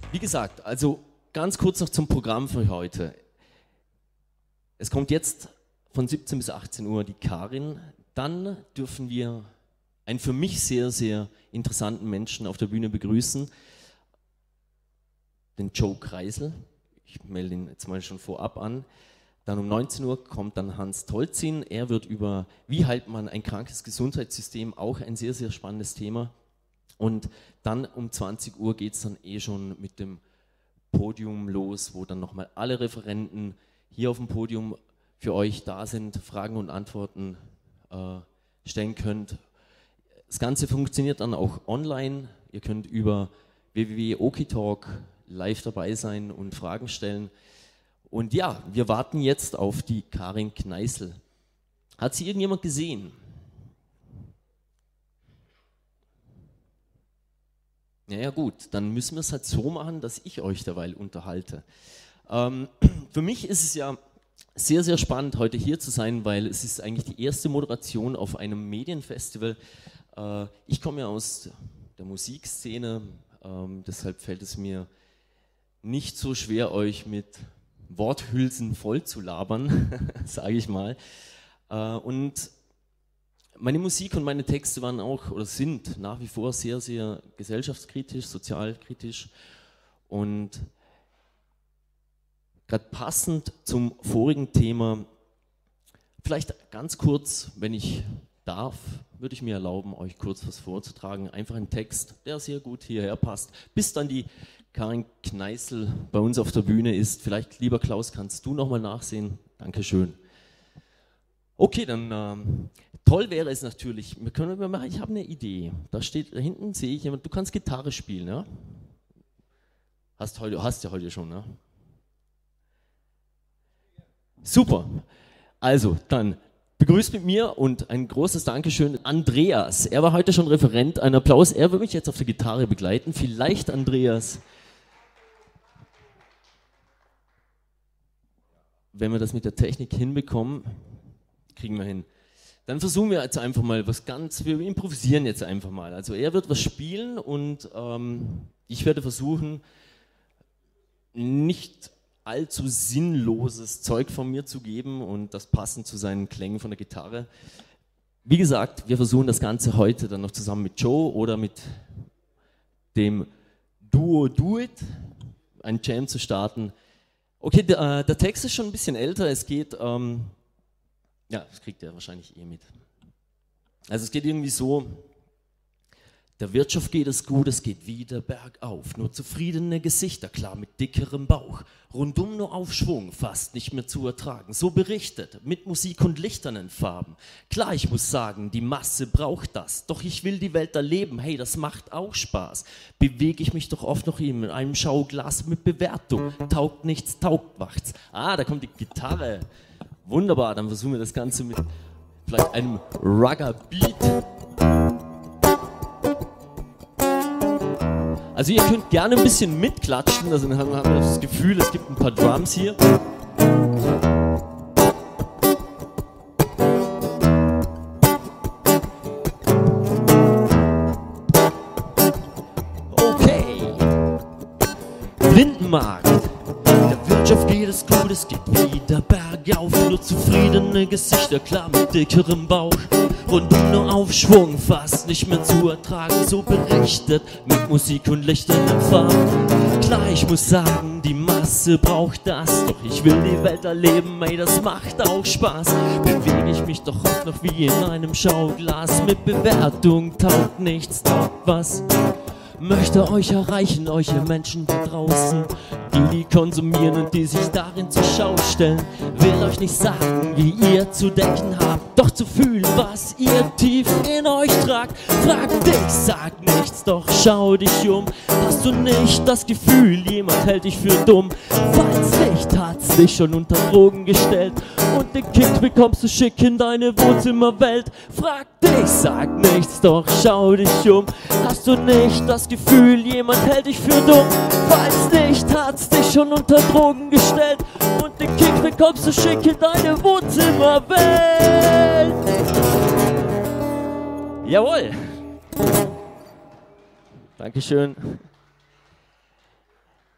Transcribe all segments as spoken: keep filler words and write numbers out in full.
Wie gesagt, also ganz kurz noch zum Programm für heute. Es kommt jetzt von siebzehn bis achtzehn Uhr die Karin. Dann dürfen wir einen für mich sehr, sehr interessanten Menschen auf der Bühne begrüßen, den Joe Kreisel. Ich melde ihn jetzt mal schon vorab an. Dann um neunzehn Uhr kommt dann Hans Tolzin. Er wird über, wie heilt man ein krankes Gesundheitssystem, auch ein sehr, sehr spannendes Thema. Und dann um zwanzig Uhr geht es dann eh schon mit dem Podium los, wo dann nochmal alle Referenten hier auf dem Podium für euch da sind, Fragen und Antworten äh, stellen könnt. Das Ganze funktioniert dann auch online. Ihr könnt über w w w punkt okitalk live dabei sein und Fragen stellen. Und ja, wir warten jetzt auf die Karin Kneißl. Hat sie irgendjemand gesehen? Naja gut, dann müssen wir es halt so machen, dass ich euch derweil unterhalte. Ähm, für mich ist es ja sehr, sehr spannend, heute hier zu sein, weil es ist eigentlich die erste Moderation auf einem Medienfestival. Äh, ich komme ja aus der Musikszene, ähm, deshalb fällt es mir nicht so schwer, euch mit Worthülsen voll zu labern, sage ich mal. Äh, und meine Musik und meine Texte waren auch oder sind nach wie vor sehr, sehr gesellschaftskritisch, sozialkritisch und gerade passend zum vorigen Thema, vielleicht ganz kurz, wenn ich darf, würde ich mir erlauben, euch kurz was vorzutragen. Einfach ein Text, der sehr gut hierher passt, bis dann die Karin Kneißl bei uns auf der Bühne ist. Vielleicht, lieber Klaus, kannst du nochmal nachsehen? Dankeschön. Okay, dann ähm, toll wäre es natürlich, wir können wir machen, ich habe eine Idee. Da steht, da hinten sehe ich jemand, du kannst Gitarre spielen, ja? Hast, heute, hast ja heute schon, ne? Super. Also, dann begrüßt mit mir und ein großes Dankeschön Andreas. Er war heute schon Referent, ein Applaus. Er wird mich jetzt auf der Gitarre begleiten. Vielleicht, Andreas, wenn wir das mit der Technik hinbekommen, kriegen wir hin. Dann versuchen wir jetzt einfach mal was ganz, wir improvisieren jetzt einfach mal. Also er wird was spielen und ähm, ich werde versuchen, nicht allzu sinnloses Zeug von mir zu geben und das passend zu seinen Klängen von der Gitarre. Wie gesagt, wir versuchen das Ganze heute dann noch zusammen mit Joe oder mit dem Duo Do It, ein Jam zu starten. Okay, der, äh, der Text ist schon ein bisschen älter, es geht, ähm, ja, das kriegt ihr wahrscheinlich eh mit. Also es geht irgendwie so: Der Wirtschaft geht es gut, es geht wieder bergauf. Nur zufriedene Gesichter, klar mit dickerem Bauch. Rundum nur Aufschwung, fast nicht mehr zu ertragen. So berichtet, mit Musik und lichternen Farben. Klar, ich muss sagen, die Masse braucht das. Doch ich will die Welt erleben, hey, das macht auch Spaß. Bewege ich mich doch oft noch in einem Schauglas mit Bewertung. Taugt nichts, taugt wacht's. Ah, da kommt die Gitarre. Wunderbar, dann versuchen wir das Ganze mit vielleicht einem Rugger-Beat. Also ihr könnt gerne ein bisschen mitklatschen, also dann haben wir das Gefühl, es gibt ein paar Drums hier. Okay. Blindenmarkt. Der Wirtschaft geht es gut, es geht wieder bergauf. Nur zufriedene Gesichter, klar mit dickerem Bauch. Rundum nur Aufschwung, fast nicht mehr zu ertragen. So berichtet, mit Musik und lichternden Farben. Klar, ich muss sagen, die Masse braucht das. Doch ich will die Welt erleben, ey, das macht auch Spaß. Bewege ich mich doch oft noch wie in einem Schauglas. Mit Bewertung taugt nichts, taugt was. Möchte euch erreichen, euch ihr Menschen da draußen, die die konsumieren und die sich darin zur Schau stellen. Will euch nicht sagen, wie ihr zu denken habt, doch zu fühlen, was ihr tief in euch tragt. Frag dich, sag nichts, doch schau dich um. Hast du nicht das Gefühl, jemand hält dich für dumm? Falls nicht, hat's dich schon unter Drogen gestellt und den Kick bekommst du schick in deine Wohnzimmerwelt. Frag dich, sag nichts, doch schau dich um. Hast du nicht das Gefühl, jemand hält dich für dumm? Falls nicht, hat's dich schon unter Drogen gestellt und den Kick bekommst du schick in deine Wohnzimmerwelt. Jawohl. Dankeschön.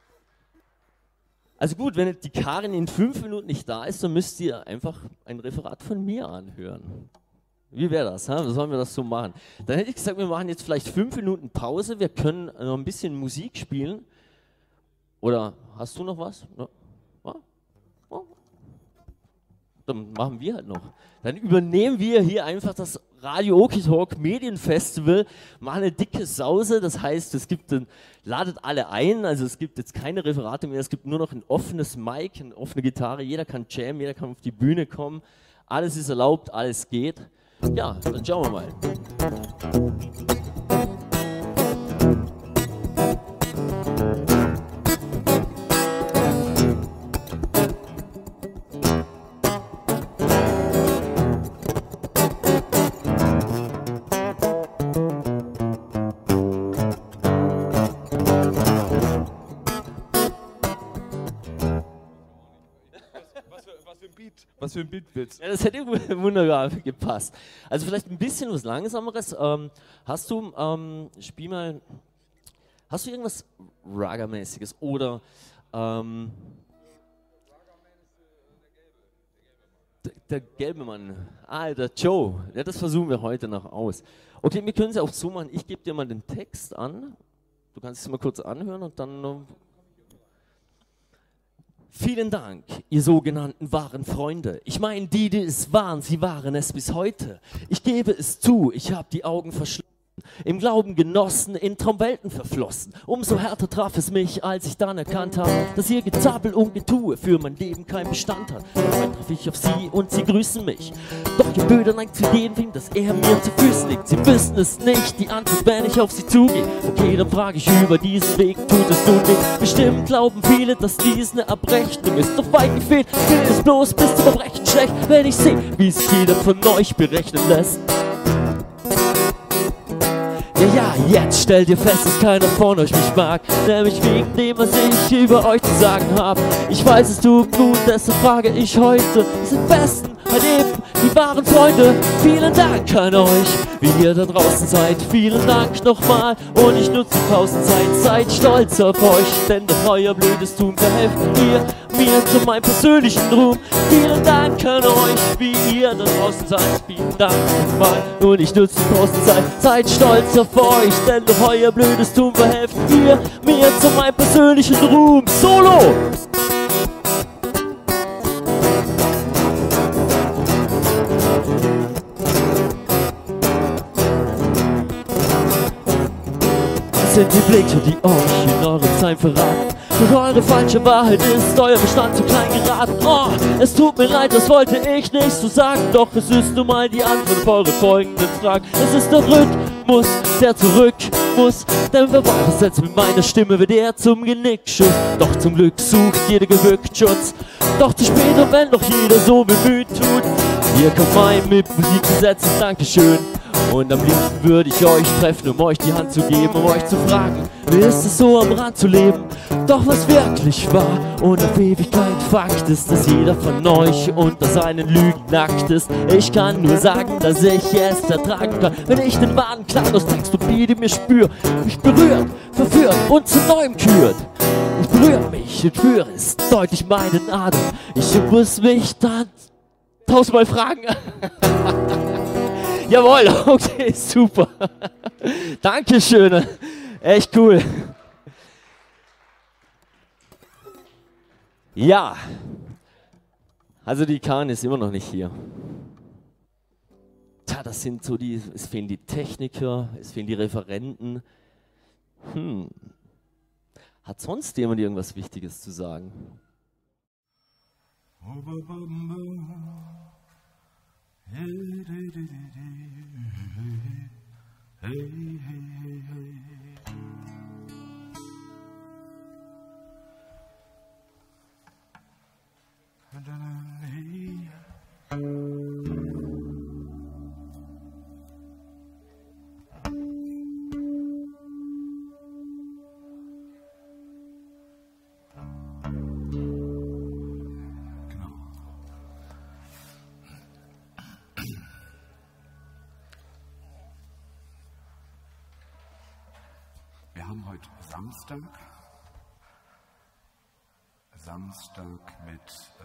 Also gut, wenn die Karin in fünf Minuten nicht da ist, dann müsst ihr einfach ein Referat von mir anhören. Wie wäre das? Ha? Sollen wir das so machen? Dann hätte ich gesagt, wir machen jetzt vielleicht fünf Minuten Pause. Wir können noch ein bisschen Musik spielen. Oder hast du noch was? Ja? Ja? Dann machen wir halt noch. Dann übernehmen wir hier einfach das Radio Okie Talk Medienfestival, machen eine dicke Sause, das heißt, es gibt ein, ladet alle ein, also es gibt jetzt keine Referate mehr, es gibt nur noch ein offenes Mic, eine offene Gitarre, jeder kann jammen, jeder kann auf die Bühne kommen, alles ist erlaubt, alles geht. Ja, dann schauen wir mal. Was für ein Beat willst du? Ja, das hätte wunderbar gepasst. Also vielleicht ein bisschen was Langsameres. Ähm, hast du, ähm, spiel mal, hast du irgendwas Raga-mäßiges oder ähm, der, der gelbe Mann, ah, der Joe, ja, das versuchen wir heute noch aus. Okay, wir können es auch so machen, ich gebe dir mal den Text an, du kannst es mal kurz anhören und dann... Äh, Vielen Dank, ihr sogenannten wahren Freunde. Ich meine, die, die es waren, sie waren es bis heute. Ich gebe es zu, ich habe die Augen verschlossen, im Glauben genossen, in Traumwelten verflossen. Umso härter traf es mich, als ich dann erkannt habe, dass ihr Gezappel und Getue für mein Leben keinen Bestand hat. Dabei traf ich auf sie und sie grüßen mich. Doch ihr Böder neigt zu jedem, dass er mir zu Füßen liegt. Sie wissen es nicht, die Antwort, wenn ich auf sie zugehe. Okay, dann frage ich über diesen Weg, tut es nun nicht. Bestimmt glauben viele, dass dies eine Abrechnung ist. Doch weit gefehlt, will es bloß bis zum Verbrechen schlecht, wenn ich sehe, wie sich jeder von euch berechnen lässt. Ja, ja, jetzt stellt ihr fest, dass keiner von euch mich mag, nämlich wegen dem, was ich über euch zu sagen hab. Ich weiß, es tut gut, deshalb frage ich heute, sind Besten halt eben die wahren Freunde. Vielen Dank an euch, wie ihr da draußen seid. Vielen Dank nochmal und ich nutze die Pausenzeit. Seid stolz auf euch, denn durch euer blödes Tun verhelft ihr mir zu meinem persönlichen Ruhm. Vielen Dank an euch, wie ihr da draußen seid. Vielen Dank nochmal und ich nutze die Pausenzeit. Seid stolz auf euch, denn durch euer blödes Tun verhelft ihr mir zu meinem persönlichen Ruhm. Solo! Das sind die Blicke, die euch in eurem Zeit verraten. Durch eure falsche Wahrheit ist euer Bestand zu klein geraten. Oh, es tut mir leid, das wollte ich nicht so sagen. Doch es ist nun mal die Antwort auf eure folgenden Fragen. Es ist der Rhythmus, der zurück muss. Denn wer weiß, was setzt mit meiner Stimme wird er zum Genickschuss. Doch zum Glück sucht jeder gewückt Schutz. Doch zu spät, und wenn noch jeder so bemüht tut. Ihr könnt mein mit Musik besetzen, Dankeschön. Und am liebsten würde ich euch treffen, um euch die Hand zu geben, um euch zu fragen, wie ist es so am Rand zu leben? Doch was wirklich wahr und auf Ewigkeit Fakt ist, dass jeder von euch unter seinen Lügen nackt ist. Ich kann nur sagen, dass ich es ertragen kann, wenn ich den wahren Klang aus Text und Lied in mir spür, mich berührt, verführt und zu neuem kürt. Ich berühre mich und spüre es deutlich meinen Atem. Ich muss mich dann tausendmal fragen. Jawohl, okay, super. Dankeschön. Echt cool. Ja, also die Karin ist immer noch nicht hier. Tja, das sind so die, es fehlen die Techniker, es fehlen die Referenten. Hm. Hat sonst jemand irgendwas Wichtiges zu sagen? Wir haben heute Samstag, Samstag mit äh,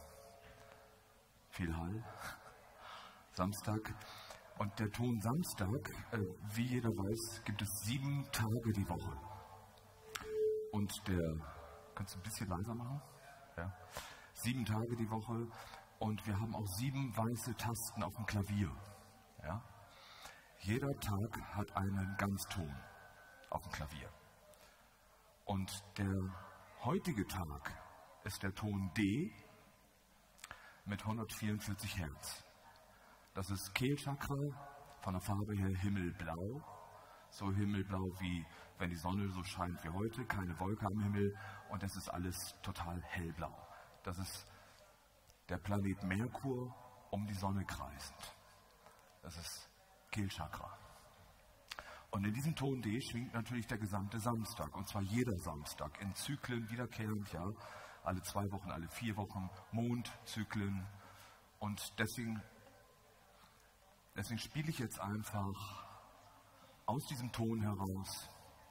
viel Hall. Samstag. Und der Ton Samstag, äh, wie jeder weiß, gibt es sieben Tage die Woche. Und der, kannst du ein bisschen leiser machen? Ja. Sieben Tage die Woche. Und wir haben auch sieben weiße Tasten auf dem Klavier. Ja. Jeder Tag hat einen Ganzton auf dem Klavier. Und der heutige Tag ist der Ton D mit hundertvierundvierzig Hertz. Das ist Kehlchakra, von der Farbe her himmelblau. So himmelblau wie wenn die Sonne so scheint wie heute, keine Wolke am Himmel und es ist alles total hellblau. Das ist der Planet Merkur um die Sonne kreisend. Das ist Kehlchakra. Und in diesem Ton D schwingt natürlich der gesamte Samstag, und zwar jeder Samstag, in Zyklen wiederkehrend, ja, alle zwei Wochen, alle vier Wochen, Mondzyklen. Und deswegen, deswegen spiele ich jetzt einfach aus diesem Ton heraus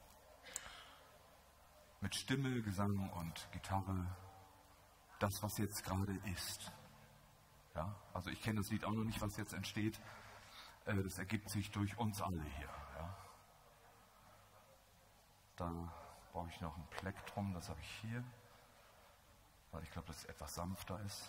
mit Stimme, Gesang und Gitarre das, was jetzt gerade ist. Ja, also ich kenne das Lied auch noch nicht, was jetzt entsteht. Das ergibt sich durch uns alle hier. Ja. Dann brauche ich noch ein Plektrum, das habe ich hier, weil ich glaube, dass es etwas sanfter ist.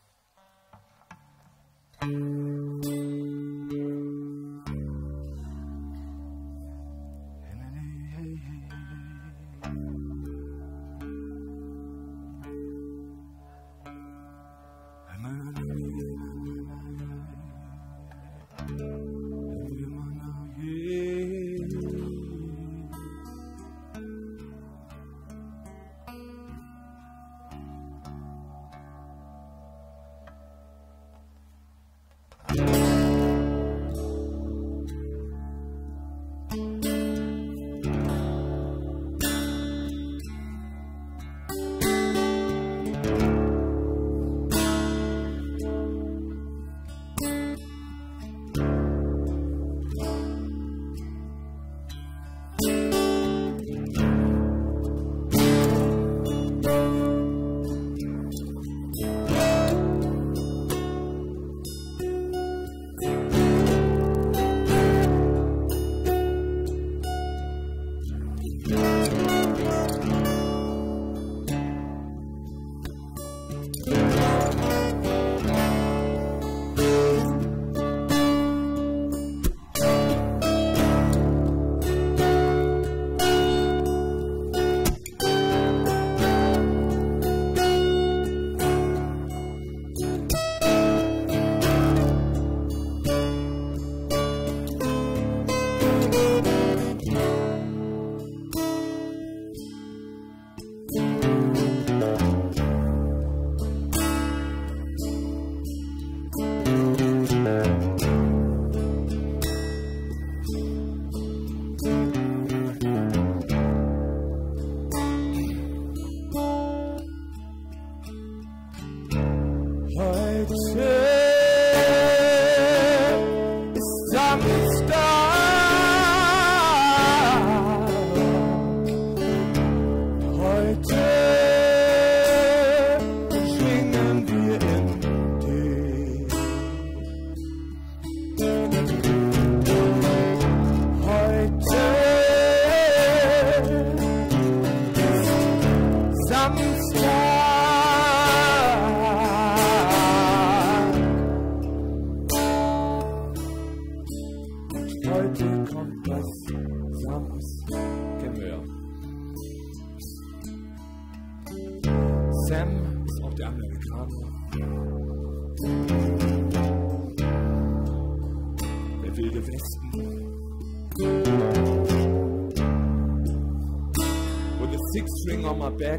Back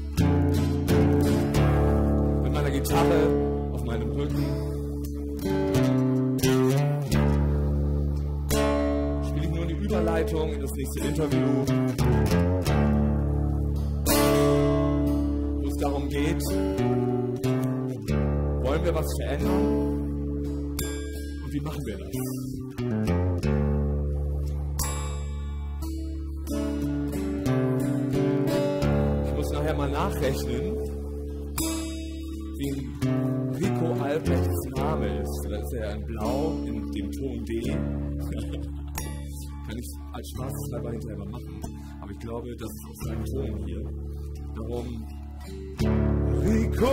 mit meiner Gitarre auf meinem Rücken spiele ich nur eine Überleitung in das nächste Interview, wo es darum geht, wollen wir was verändern und wie machen wir das? Mal nachrechnen, ist er ja in Blau, in dem Ton D. Kann ich als Spaßhalber hinterher mal machen. Aber ich glaube, das ist aus seinem Ton hier. Darum. Rico!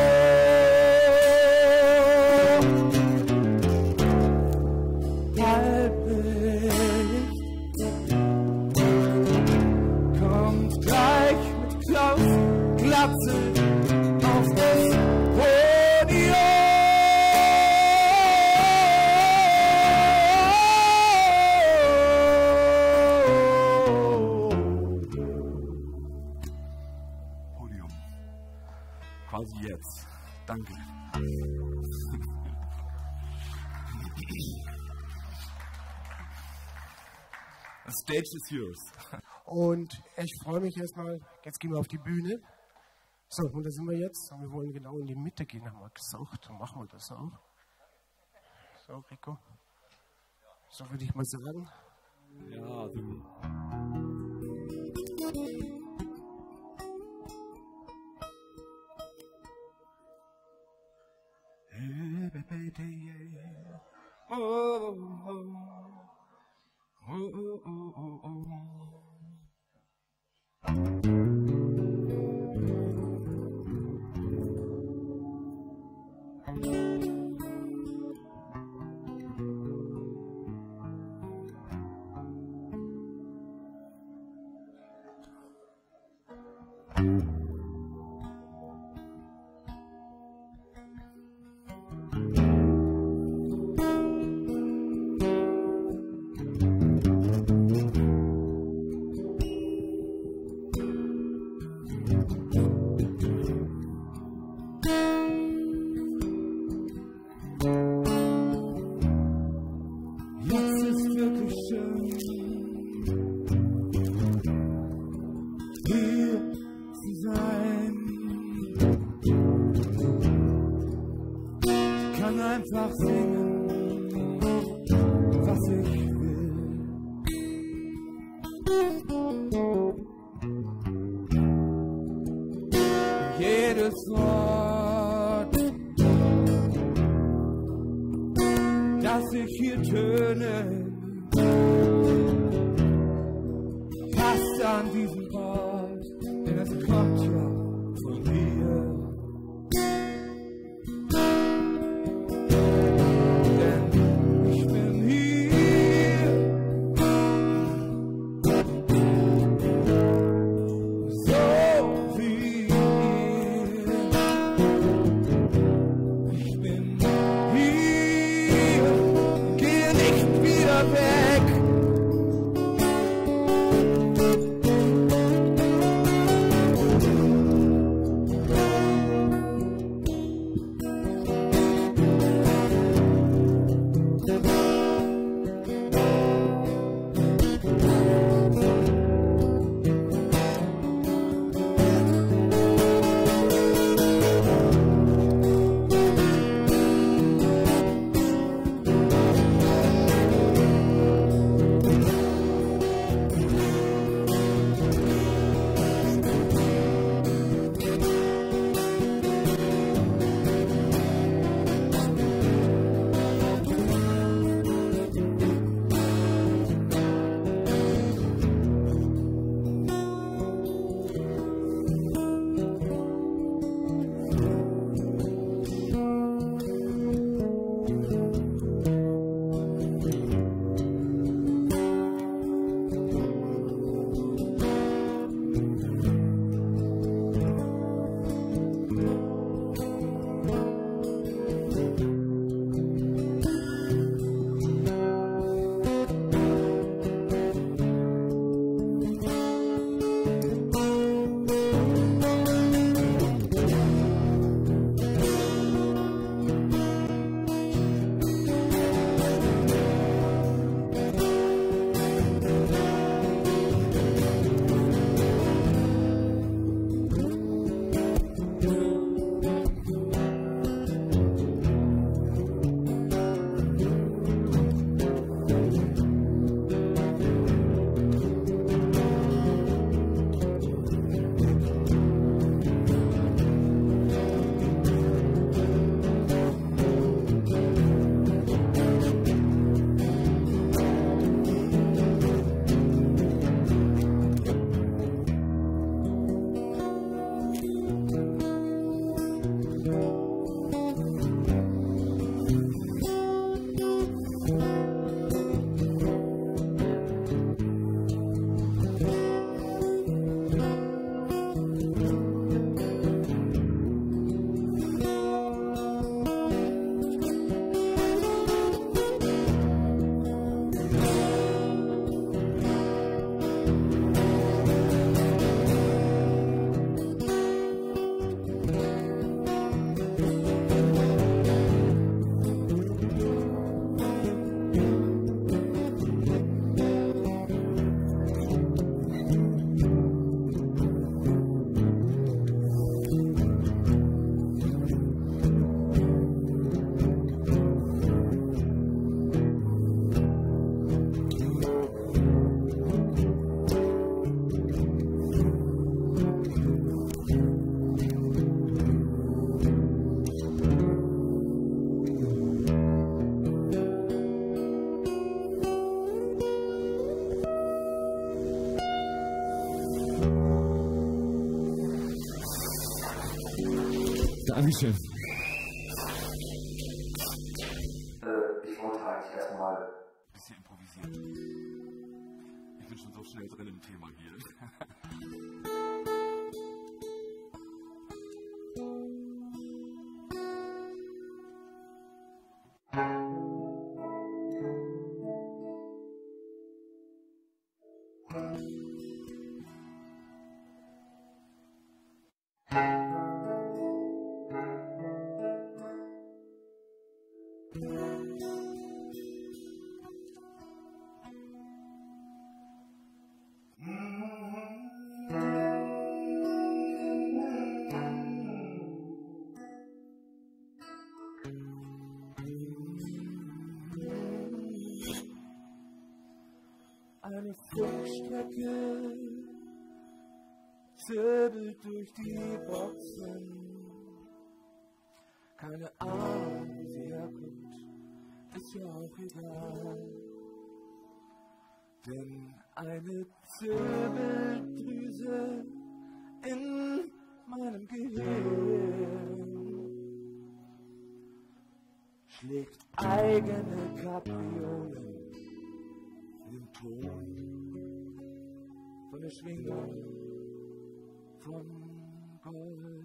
Halbwicht kommt gleich mit Klaus Glatze auf das Podium. Podium. Quasi jetzt. Danke. The stage is yours. Und ich freue mich erstmal, jetzt gehen wir auf die Bühne. So, und da sind wir jetzt. Und wir wollen genau in die Mitte gehen, haben wir gesagt. Dann machen wir das auch. So, Rico. So würde ich mal sagen. Ja, du. Oh, oh, oh. Oh, oh, oh, oh, oh. Einfach singen, was ich will. Jedes Wort, das ich hier töne, passt an diesen Ort, denn es kommt ja von mir. Weg. Dankeschön. Äh, ich wollte eigentlich erstmal ein bisschen improvisieren. Ich bin schon so schnell drin im Thema hier. Eine Funkstrecke zirbelt durch die Boxen. Keine Ahnung, wie sie herkommt, ist ja auch egal. Denn eine Zirbeldrüse in meinem Gehirn schlägt eigene Kapriolen im Ton von der Schwingung von Gold.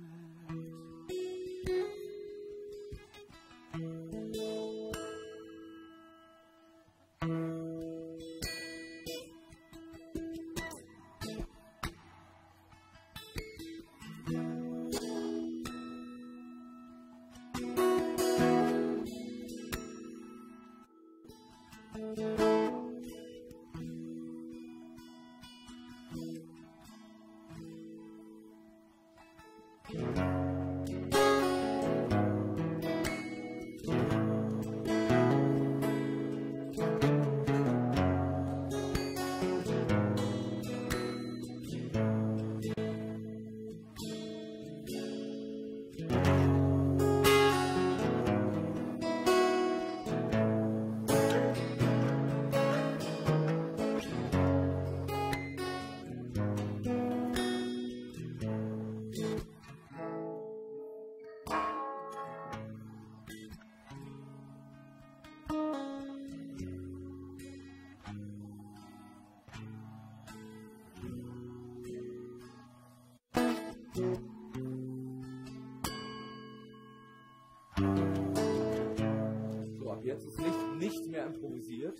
So, ab jetzt ist nicht, nichts mehr improvisiert.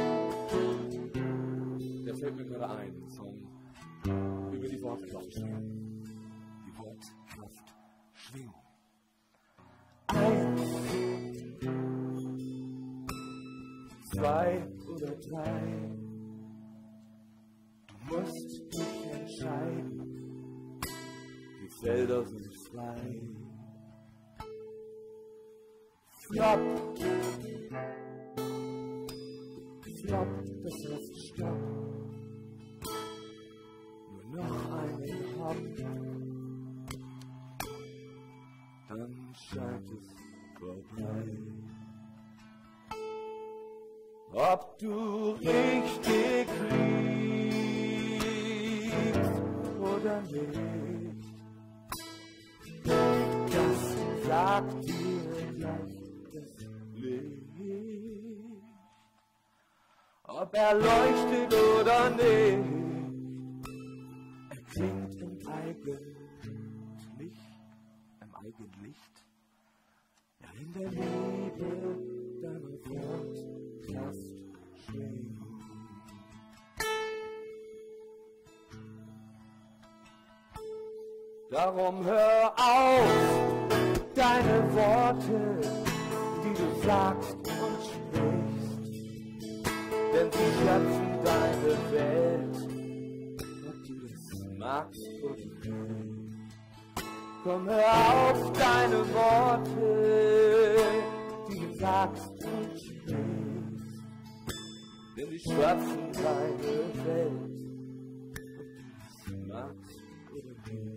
Der fällt mir gerade ein, zum über die Wortkraft schwingen. Die Wortkraft Schwingung. Eins, zwei oder drei. Du musst dich entscheiden. Die Felder sind frei. Flop, flop, das heißt Stopp. Nur noch einen Hop, dann scheint es vorbei. Ob du richtig liebst oder nicht, das sagt dir gleich das Licht. Ob er leuchtet oder nicht, er klingt im Eigenlicht, im Eigenlicht, ja in der Liebe deiner Wortkraft schwingt. Darum hör auf, deine Worte, die du sagst und sprichst, denn sie schöpfen deine Welt, ob du es magst oder nicht. Komm, hör auf, deine Worte, die du sagst und sprichst, denn sie schöpfen deine Welt, ob du es magst oder nicht.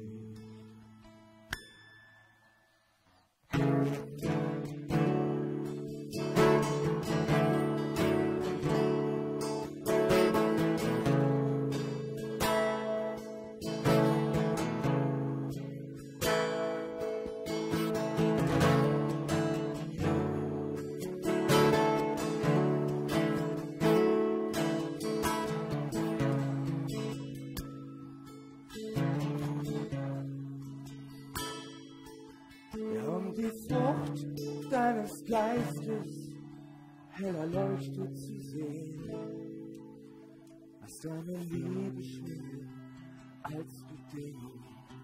Frucht deines Geistes heller leuchtet zu sehen. Lass deine Liebe schwingen als Bedingung.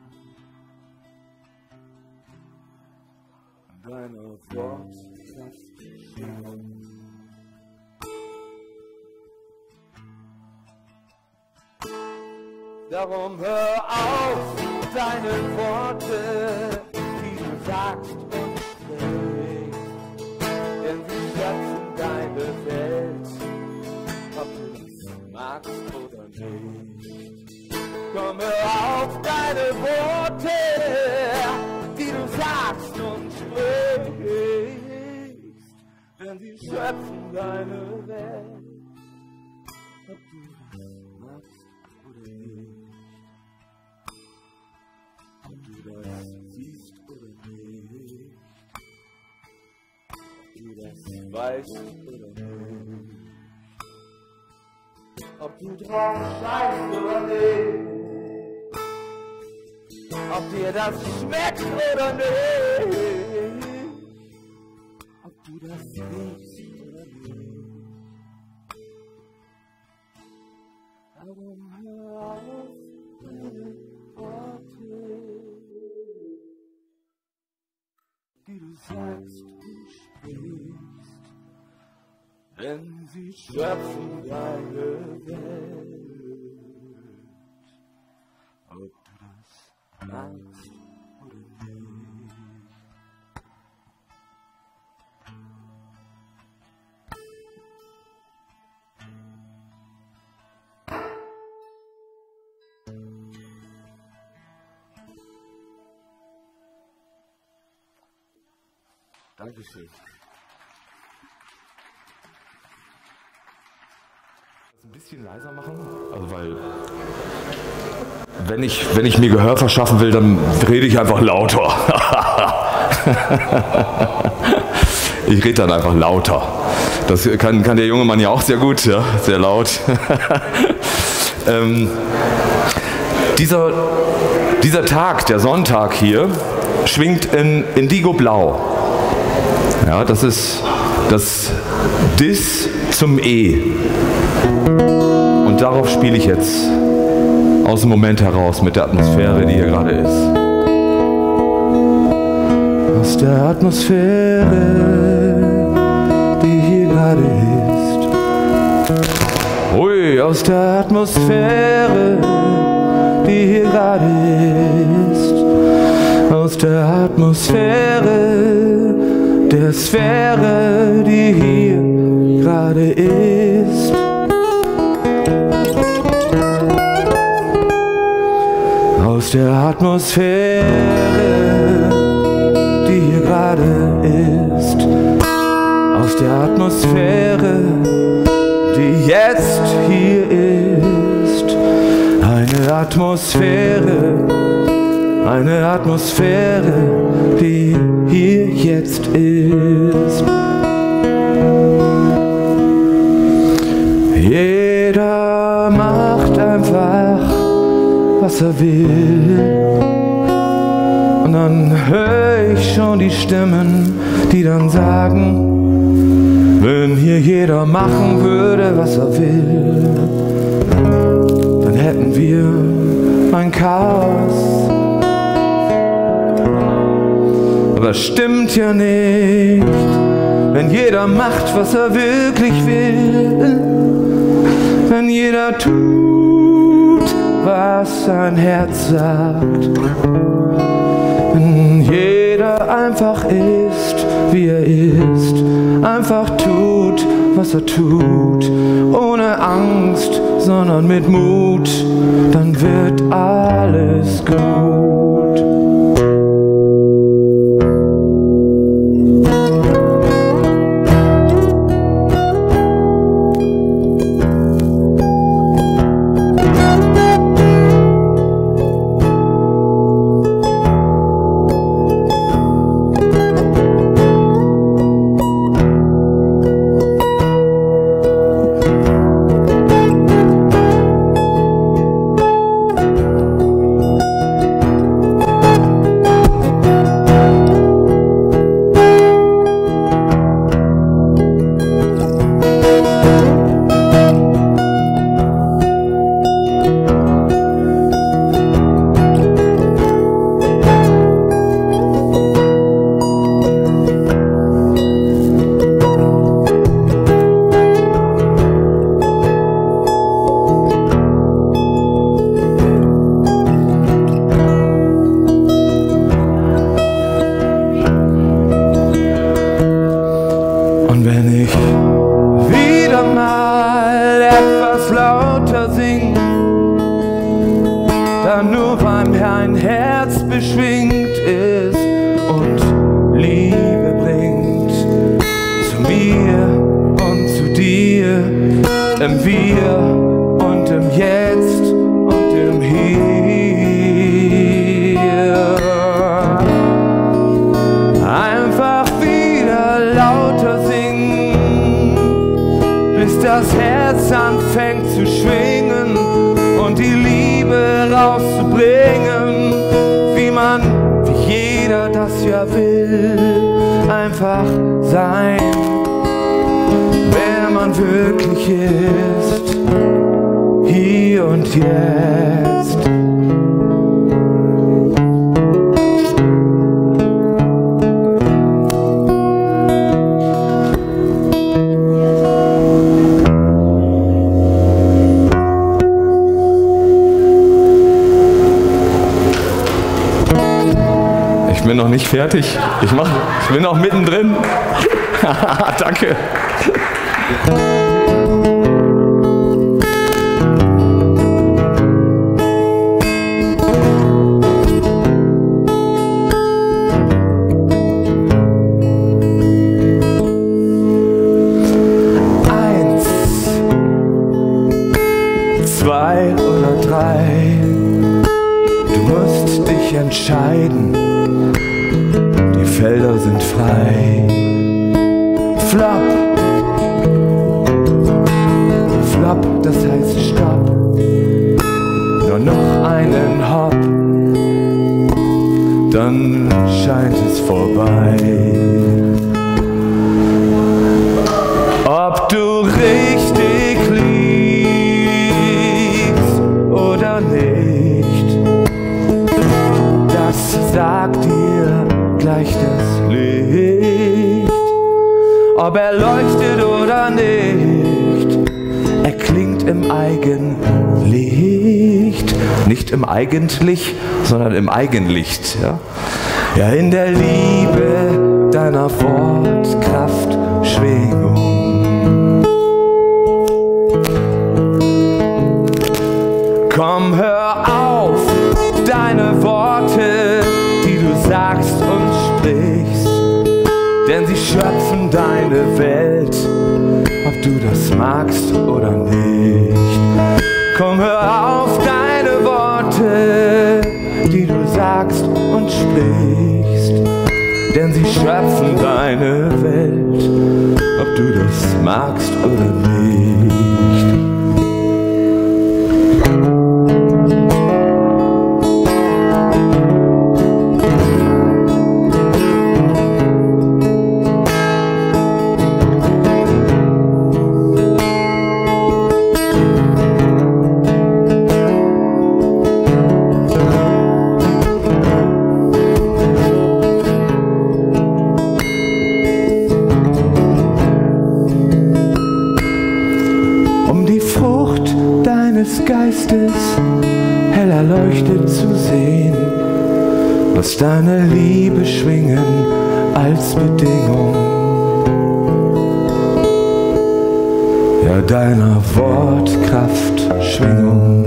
Deine Wortkraft schwingen. Darum hör auf, deine Worte, die du sagst und sprichst, denn sie schöpfen deine Welt, ob du das magst oder nicht. Komm, hör auf, deine Worte, die du sagst und sprichst, denn sie schöpfen deine Welt, ob du das magst oder nicht. Ob du das siehst oder nicht, ob du das weißt oder nicht, ob du drauf scheißt oder nicht, ob dir das schmeckt oder nicht, ob du das riechst oder nicht. Darum hör auf, deine Worte, die du sagst und sprichst, denn sie schöpfen deine Welt, ob du das magst oder nicht. Dankeschön. Ein bisschen leiser machen, also weil wenn ich, wenn ich mir Gehör verschaffen will, dann rede ich einfach lauter. Ich rede dann einfach lauter. Das kann, kann der junge Mann ja auch sehr gut, ja, sehr laut. ähm, dieser, dieser Tag, der Sonntag hier, schwingt in Indigo-Blau. Ja, das ist das Dis zum E. Und darauf spiele ich jetzt aus dem Moment heraus mit der Atmosphäre, die hier gerade ist. Aus der Atmosphäre, die hier gerade ist. Ui, aus der Atmosphäre, die hier gerade ist. Aus der Atmosphäre, der Sphäre, die hier gerade ist. Aus der Atmosphäre, die hier gerade ist. Aus der Atmosphäre, die jetzt hier ist. Eine Atmosphäre, eine Atmosphäre, die hier jetzt ist. Jeder macht einfach, was er will. Und dann höre ich schon die Stimmen, die dann sagen, wenn hier jeder machen würde, was er will, dann hätten wir ein Chaos. Aber das stimmt ja nicht, wenn jeder macht, was er wirklich will, wenn jeder tut, was sein Herz sagt, wenn jeder einfach ist, wie er ist, einfach tut, was er tut, ohne Angst, sondern mit Mut, dann wird alles gut. das Herz anfängt zu schwingen und die Liebe rauszubringen, wie man, wie jeder das ja will, einfach sein, wer man wirklich ist, hier und jetzt. Ich bin noch nicht fertig. Ich, mach, ich bin noch mittendrin. Danke. Eins, zwei oder drei. Du musst dich entscheiden. Die Felder sind frei. Flop. Flop, das heißt Stopp. Nur noch einen Hop. Dann scheint es vorbei. Ob du richtig liegst oder nicht, das sagt dir gleich das Licht. Ob er leuchtet oder nicht, er klingt im Eigenlicht. Nicht im Eigentlich, sondern im Eigenlicht. Ja, ja, in der Liebe deiner Wortkraftschwingung. Komm, hör auf, deine Worte, die du sagst und sprichst, denn sie schöpfen deine Welt, ob du das magst oder nicht. Komm, hör auf, deine Worte, die du sagst und sprichst, denn sie schöpfen deine Welt, ob du das magst oder nicht. Geistes hell erleuchtet zu sehen, was deine Liebe schwingen als Bedingung, ja, deiner Wortkraftschwingung.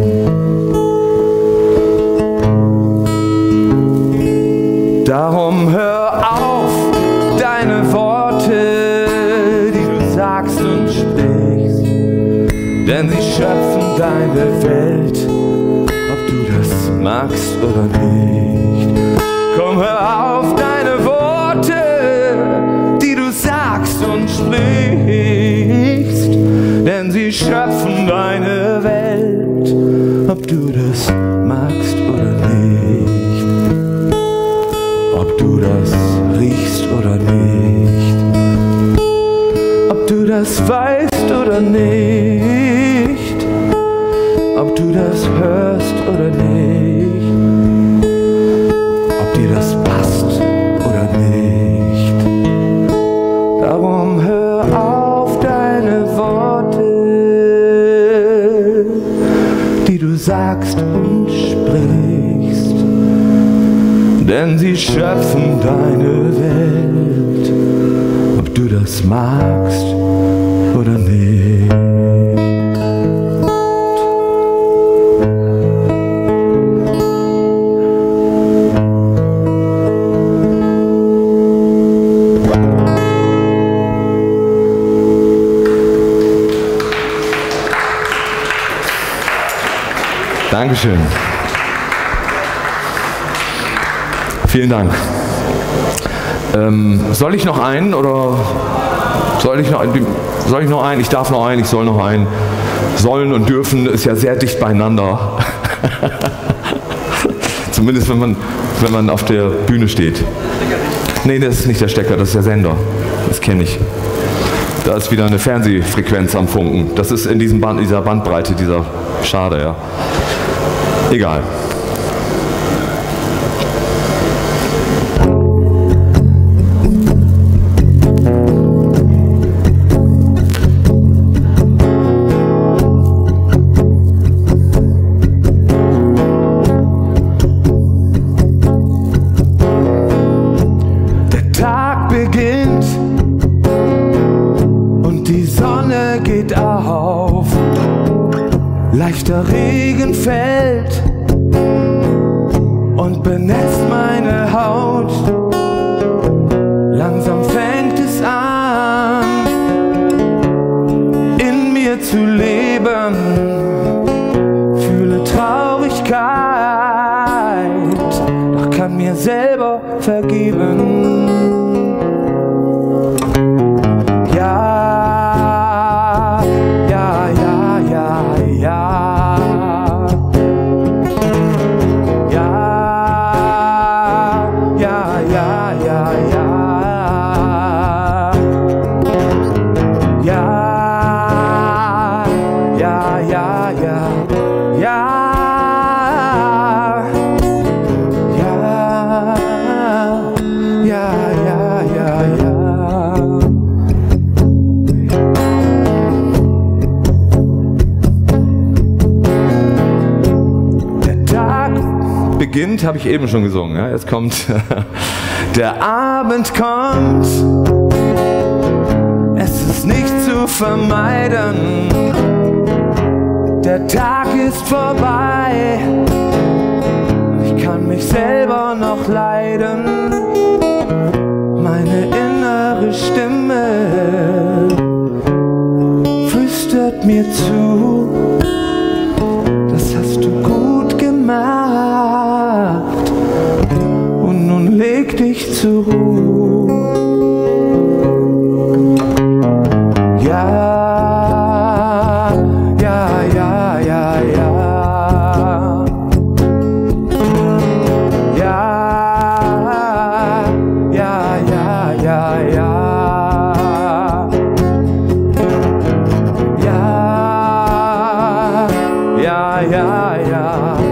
Darum hör auf, deine Worte, die du sagst und sprichst, denn sie schöpfen deine Welt, ob du das magst oder nicht. Komm, hör auf, deine Worte, die du sagst und sprichst, denn sie schöpfen deine Welt, ob du das magst oder nicht. Ob du das riechst oder nicht. Ob du das weißt oder nicht. Ob du das hörst oder nicht, ob dir das passt oder nicht. Darum hör auf, deine Worte, die du sagst und sprichst, denn sie schöpfen deine Welt, ob du das magst oder nicht. Dankeschön. Vielen Dank. Ähm, soll ich noch einen oder Soll ich noch, soll ich noch einen? Ich darf noch einen, ich soll noch einen. Sollen und dürfen ist ja sehr dicht beieinander. Zumindest wenn man, wenn man auf der Bühne steht. Nee, das ist nicht der Stecker, das ist der Sender. Das kenne ich. Da ist wieder eine Fernsehfrequenz am Funken. Das ist in diesem Band, dieser Bandbreite, dieser Schade, ja. Egal. Leichter Regen fällt und benetzt meine Haut. Langsam fängt es an, in mir zu leben. Fühle Traurigkeit, doch kann mir selber vergeben. Beginnt, habe ich eben schon gesungen. Ja? Jetzt kommt der Abend kommt, es ist nicht zu vermeiden, der Tag ist vorbei, ich kann mich selber noch leiden, meine innere Stimme flüstert mir zu, das hast du gut gemacht. Und nun leg dich zur Ruhe. Ja, ja, ja, ja, ja. Ja, ja, ja, ja, ja. Ja, ja, ja, ja.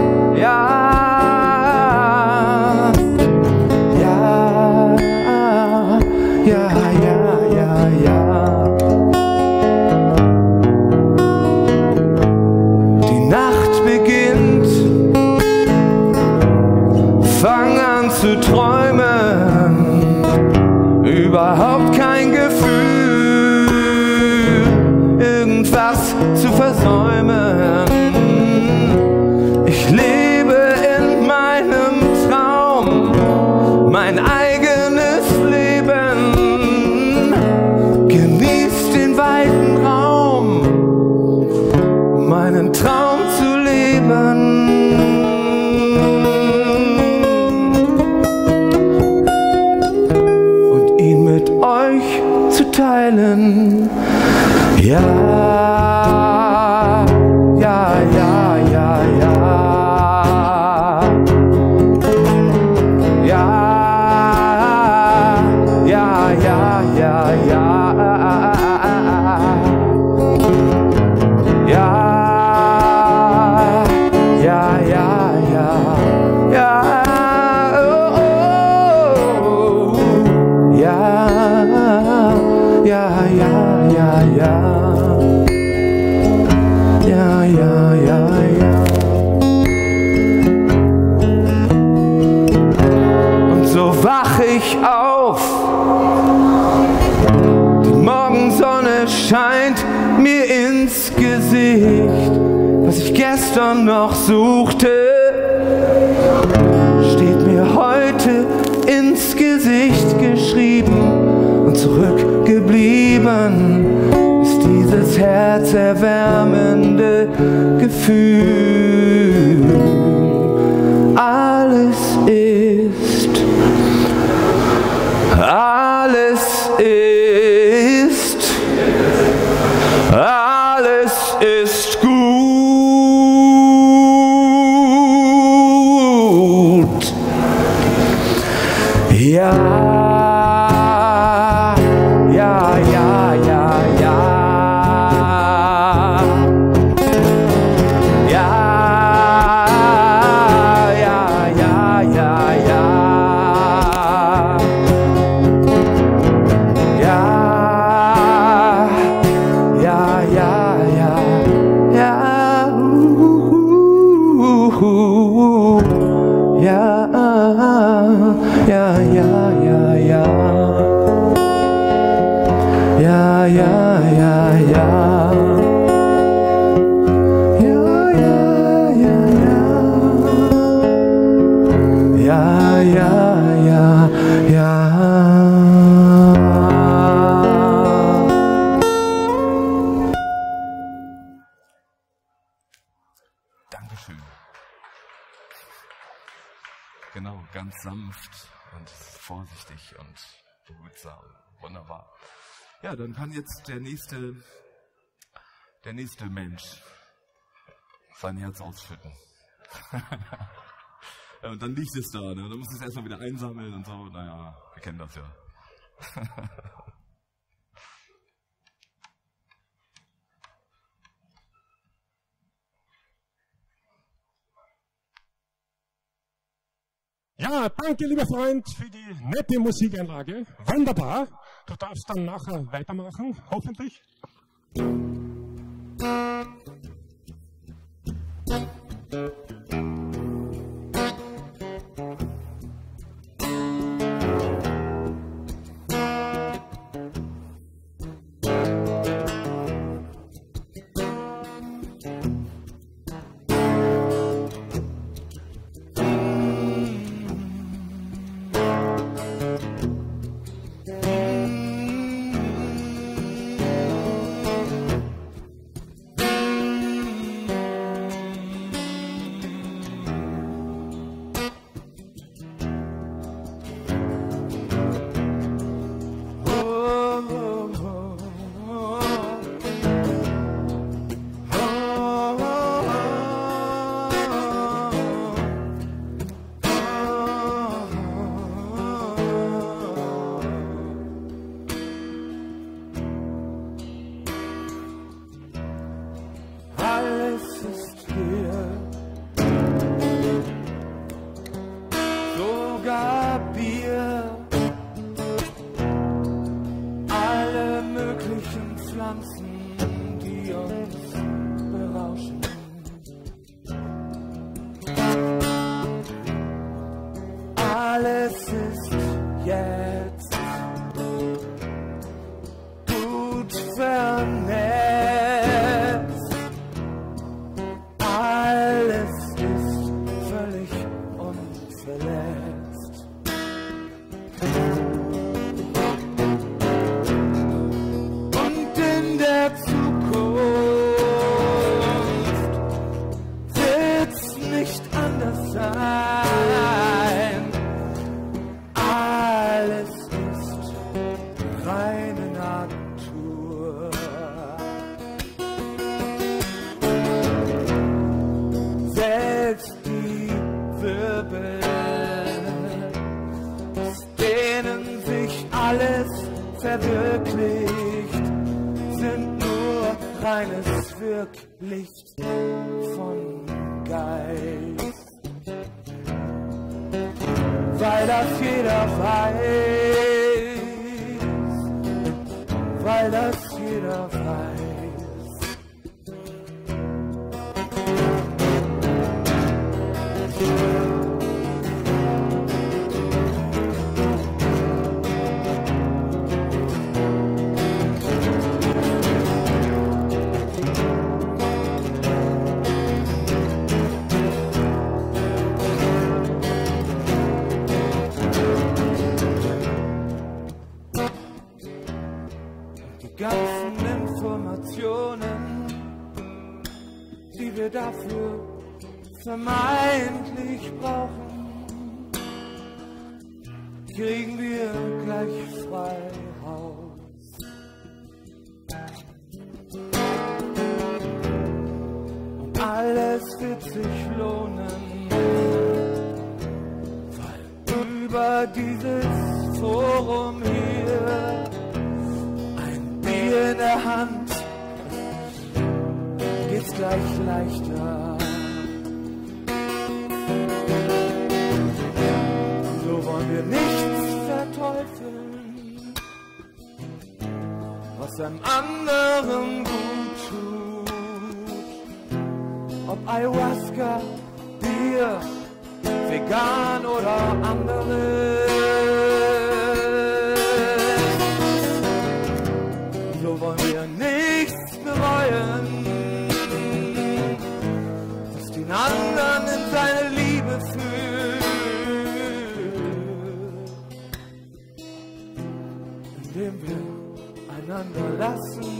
Zu träumen, überhaupt kein Gefühl, irgendwas zu versäumen. Ich lebe in meinem Traum, mein eigenes Leben, genieß den weiten Raum, meinen Traum zu leben. Zu teilen. Ja, ja, ja, ja, ja. Ja, ja, ja, ja, ja. Ja, ja, ja, ja, ja. Ja, ja, ja, ja. Ja, ja, ja, ja. Und so wach ich auf. Die Morgensonne scheint mir ins Gesicht. Was ich gestern noch suchte, steht mir heute ins Gesicht geschrieben. Und zurückgeblieben ist dieses herzerwärmende Gefühl. Alles ist, alles ist sanft und vorsichtig und behutsam. Wunderbar. Ja, dann kann jetzt der nächste, der nächste Mensch sein Herz ausschütten. Ja, und dann liegt es da, ne? Dann muss es erstmal wieder einsammeln und so. Naja, wir kennen das ja. Ja, danke, lieber Freund, für die nette Musikanlage. Wunderbar. Du darfst dann nachher weitermachen, hoffentlich. vermeintlich brauchen, kriegen wir gleich frei Haus. Und alles wird sich lohnen, weil über dieses Forum hier ein Bier in der Hand geht's gleich leichter. So wollen wir nichts verteufeln, was einem anderen gut tut. Ob Ayahuasca, Bier, vegan oder anderes. So wollen wir nichts bereuen, was den anderen in seine Liebe führt. Indem wir einander lassen.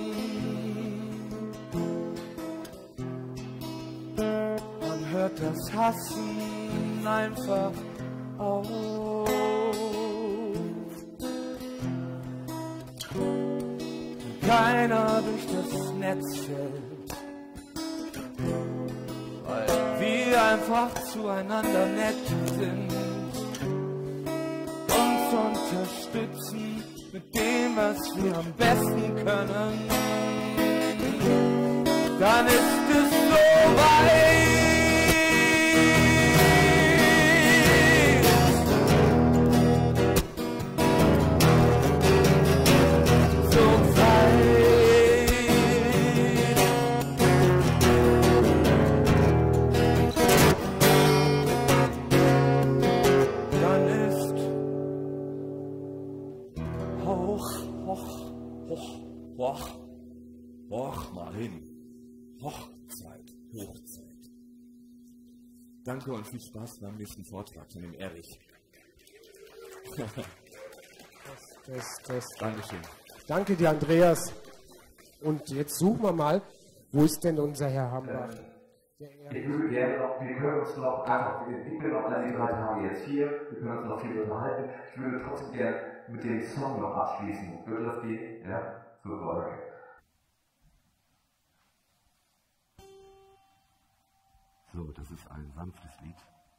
Man hört das Hassen einfach auf. Keiner durch das Netz fällt, weil wir einfach zueinander nett sind, uns unterstützen mit dem, was wir am besten können. Dann ist es soweit. Hoch, hoch mal hin. Hochzeit, Hochzeit. Danke und viel Spaß beim nächsten Vortrag von dem Erich. Das, das, das. Dankeschön. Danke dir, Andreas. Und jetzt suchen wir mal, wo ist denn unser Herr Hambach? Äh, ich würde gerne noch, wir können uns noch einfach, ich bin noch an die drei Tage jetzt hier, wir können uns noch viel unterhalten. Ich würde trotzdem gerne mit dem Song noch abschließen. Würde das gehen? Ja? Super, okay. So, das ist ein sanftes Lied.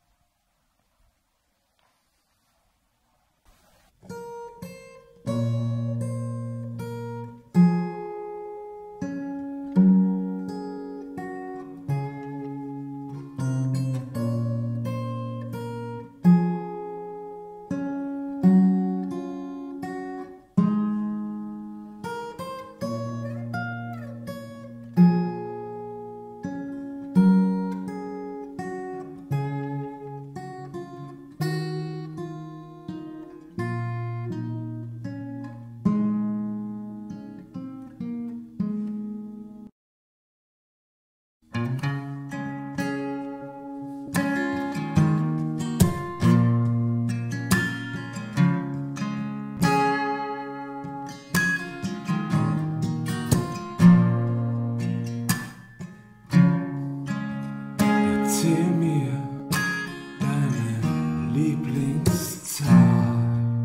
Erzähl mir deine Lieblingszahl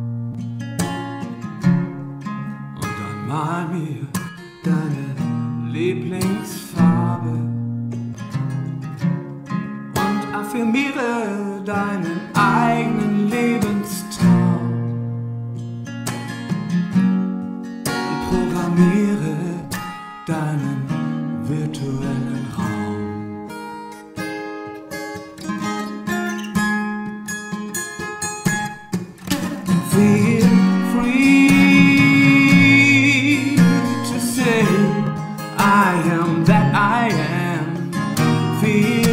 und dann mal mir deine Lieblingsfarbe und affirmiere deinen eigenen Lebenstraum und programmiere deinen virtuellen Raum. Feel free to say I am that I am. Feel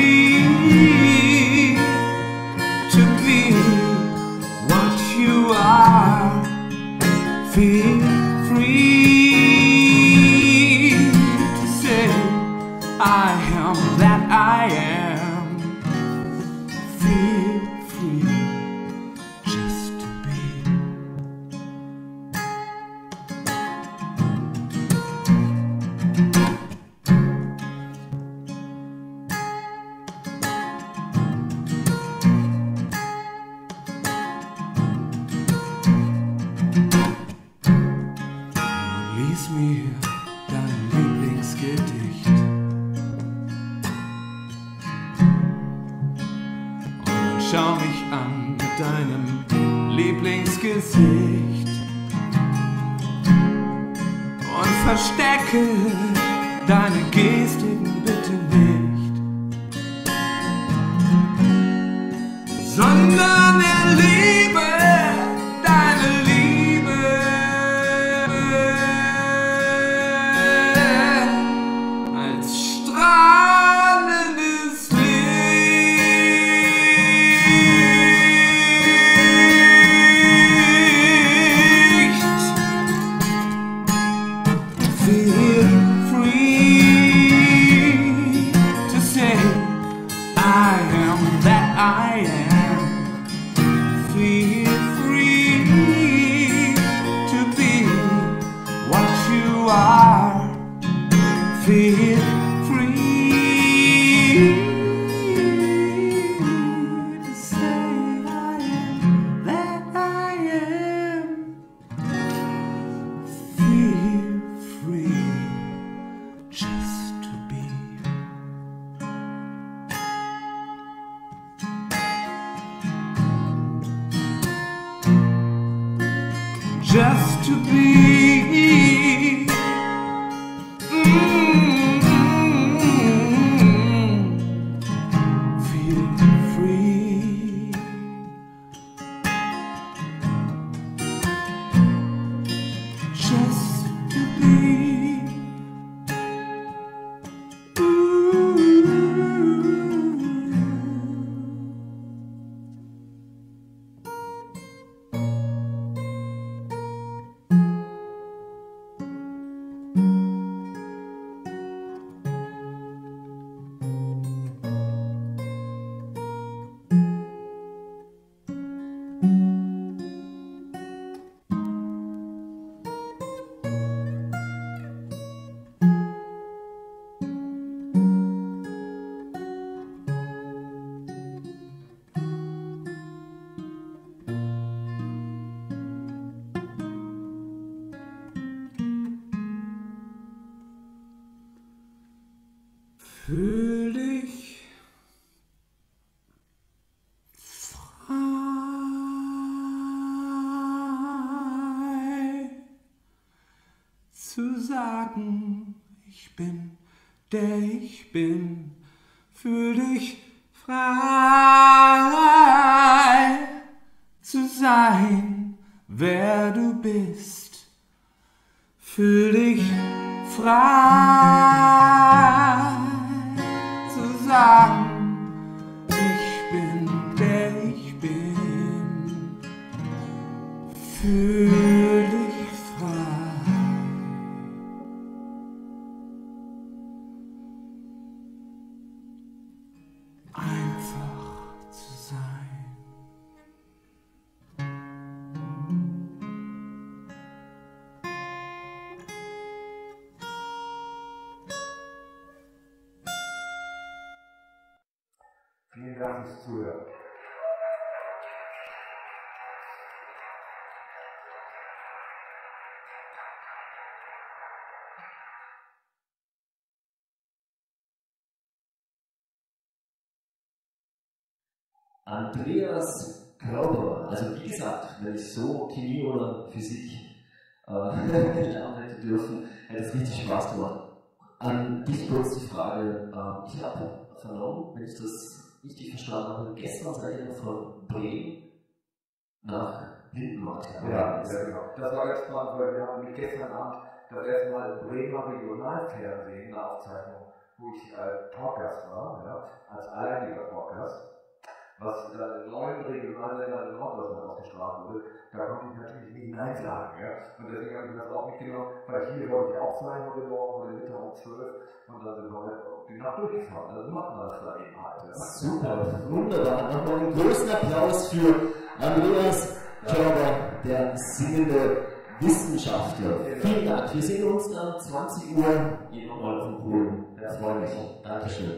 free to be what you are. Feel free to say I am that I am. Feel free. Lies mir dein Lieblingsgedicht und dann schau mich an mit deinem Lieblingsgesicht und verstecke deine Gestiken bitte nicht, sondern erlebe deine Liebe als strahlendes Licht. Feel free just to be mm-hmm. Feel free. Just to be fühl dich frei zu sagen, ich bin der ich bin. Fühl dich frei zu sein, wer du bist. Fühl dich frei zu sagen, ich bin der ich bin. Fühl dich frei. Einfach zu sein. Vielen Dank fürs Zuhören. Andreas Körber, also wie gesagt, wenn ich so Chemie oder Physik äh, lernen hätte dürfen, hätte es richtig Spaß gemacht. An dich kurz die Frage, äh, ich habe vernommen, wenn ich das richtig verstanden habe, gestern seid ihr von Bremen nach Lindenmark. Ja, ja, genau. Das war ganz spannend, weil wir haben nämlich gestern Abend das erste Mal im Bremer Regionalfernsehen eine Aufzeichnung, wo ich äh, Talkgast war, ja, als alleiniger Talkgast, was äh, in neuen Regionalsendern in Norddeutschland ausgestrahlt wurde. Da konnte ich natürlich nie Nein sagen. Ja. Und deswegen habe ich das auch mitgenommen, weil hier wollte ich auch sein heute Morgen, heute Mittag um zwölf. Und dann sind wir heute die Nacht durchgefahren. Also machen wir das da eben halt. Ja. Super, wunderbar. Nochmal einen großen Applaus für Andreas Körber, der singende Wissenschaftler. Vielen Dank. Wir sehen uns dann zwanzig Uhr hier nochmal auf dem Pool. Ich freue mich. Dankeschön.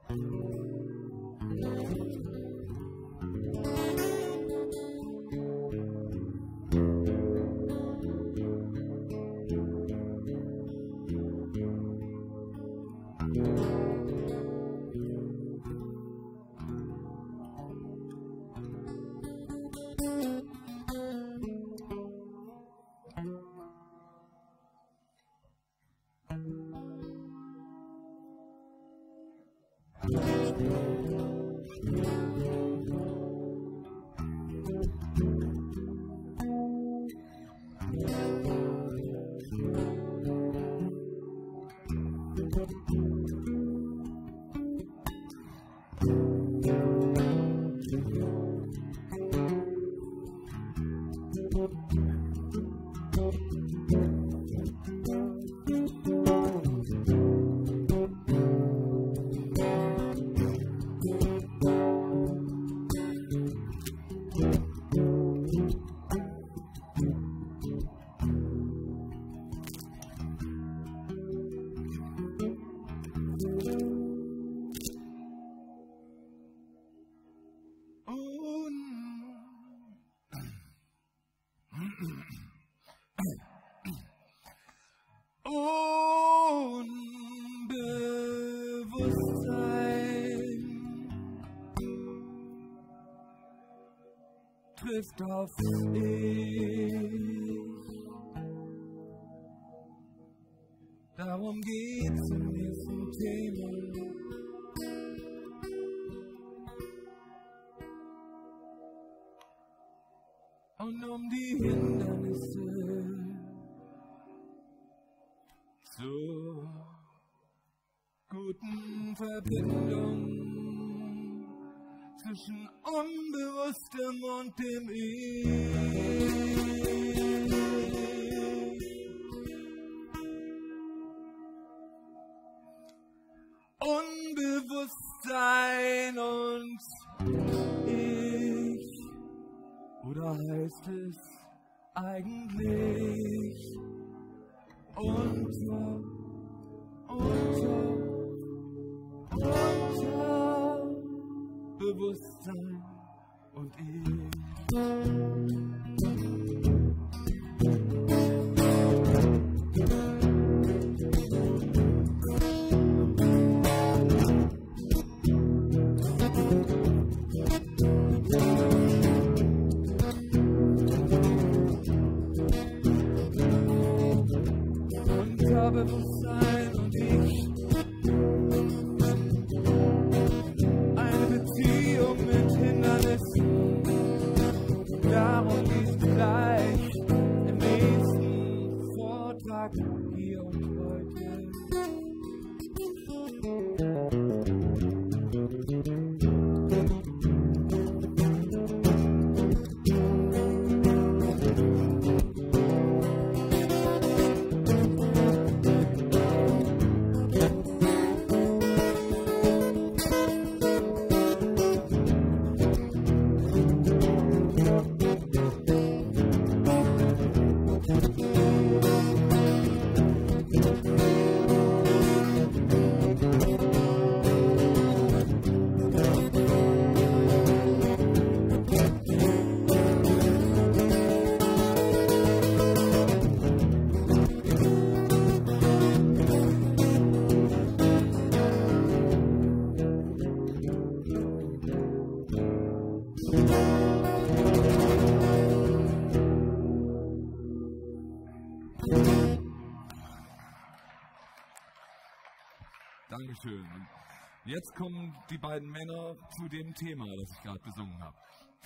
Trifft auf dich. Darum geht's im nächsten Thema. Und um die Hindernisse zur guten Verbindung zwischen Unbewusstem und dem Ich. Unbewusstsein und Ich. Oder heißt es eigentlich unter, unter, unter Bewusstsein und ich. Unterbewusstsein und ich. Eine Beziehung mit Hindernissen. Darum geht's gleich im nächsten Vortrag hier und heute. Dankeschön. Jetzt kommen die beiden Männer zu dem Thema, das ich gerade besungen habe.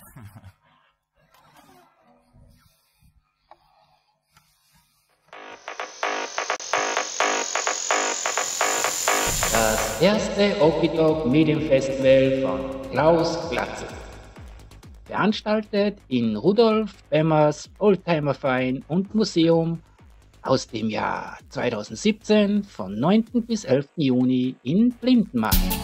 Das erste Okidok Medienfestival von Klaus Glatze. Veranstaltet in Rudolf Bemmers Oldtimerverein und Museum aus dem Jahr zweitausendsiebzehn von neunten bis elften Juni in Blindenmarkt.